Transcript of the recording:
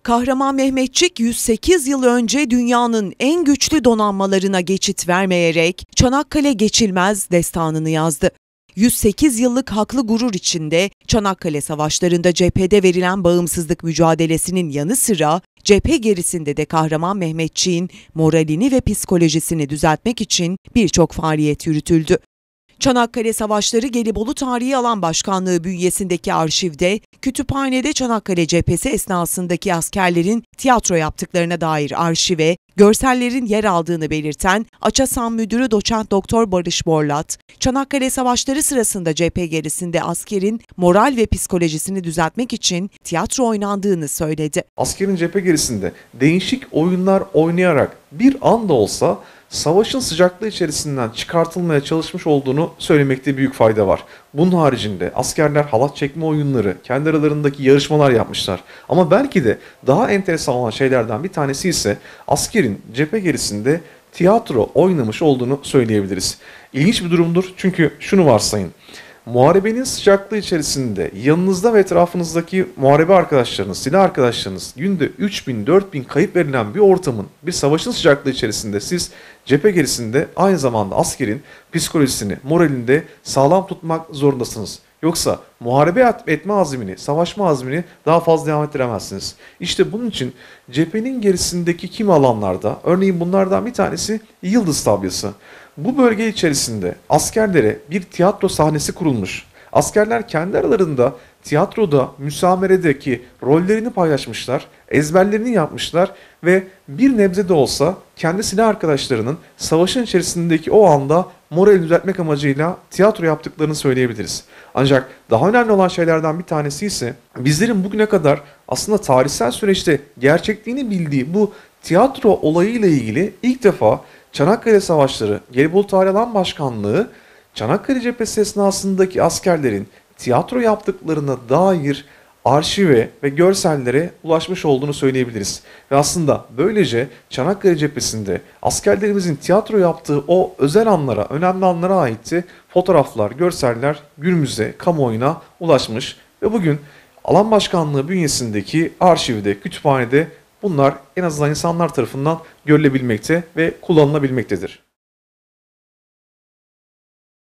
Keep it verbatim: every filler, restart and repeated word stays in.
Kahraman Mehmetçik yüz sekiz yıl önce dünyanın en güçlü donanmalarına geçit vermeyerek Çanakkale Geçilmez destanını yazdı. yüz sekiz yıllık haklı gurur içinde Çanakkale Savaşları'nda cephede verilen bağımsızlık mücadelesinin yanı sıra cephe gerisinde de Kahraman Mehmetçik'in moralini ve psikolojisini düzeltmek için birçok faaliyet yürütüldü. Çanakkale Savaşları Gelibolu Tarihi Alan Başkanlığı bünyesindeki arşivde, kütüphanede Çanakkale cephesi esnasındaki askerlerin tiyatro yaptıklarına dair arşive, görsellerin yer aldığını belirten Açasan Müdürü Doçent Doktor Barış Borlat, Çanakkale Savaşları sırasında cephe gerisinde askerin moral ve psikolojisini düzeltmek için tiyatro oynandığını söyledi. Askerin cephe gerisinde değişik oyunlar oynayarak bir anda olsa savaşın sıcaklığı içerisinden çıkartılmaya çalışmış olduğunu söylemekte büyük fayda var. Bunun haricinde askerler halat çekme oyunları, kendi aralarındaki yarışmalar yapmışlar. Ama belki de daha enteresan olan şeylerden bir tanesi ise askerin cephe gerisinde tiyatro oynamış olduğunu söyleyebiliriz. İlginç bir durumdur çünkü şunu varsayın. Muharebenin sıcaklığı içerisinde yanınızda ve etrafınızdaki muharebe arkadaşlarınız, silah arkadaşlarınız günde üç bin dört bin kayıp verilen bir ortamın, bir savaşın sıcaklığı içerisinde siz cephe gerisinde aynı zamanda askerin psikolojisini, moralini de sağlam tutmak zorundasınız. Yoksa muharebe etme azmini, savaşma azmini daha fazla devam ettiremezsiniz. İşte bunun için cephenin gerisindeki kimi alanlarda, örneğin bunlardan bir tanesi Yıldız Tabyası. Bu bölge içerisinde askerlere bir tiyatro sahnesi kurulmuş. Askerler kendi aralarında tiyatroda, müsameredeki rollerini paylaşmışlar, ezberlerini yapmışlar ve bir nebze de olsa kendi silah arkadaşlarının savaşın içerisindeki o anda morali düzeltmek amacıyla tiyatro yaptıklarını söyleyebiliriz. Ancak daha önemli olan şeylerden bir tanesi ise bizlerin bugüne kadar aslında tarihsel süreçte gerçekliğini bildiği bu tiyatro olayıyla ilgili ilk defa Çanakkale Savaşları Gelibolu Tarihi Alan Başkanlığı, Çanakkale cephesi esnasındaki askerlerin tiyatro yaptıklarına dair arşive ve görsellere ulaşmış olduğunu söyleyebiliriz. Ve aslında böylece Çanakkale cephesinde askerlerimizin tiyatro yaptığı o özel anlara, önemli anlara aitti fotoğraflar, görseller günümüze, kamuoyuna ulaşmış. Ve bugün Alan Başkanlığı bünyesindeki arşivde, kütüphanede bunlar en azından insanlar tarafından görülebilmekte ve kullanılabilmektedir.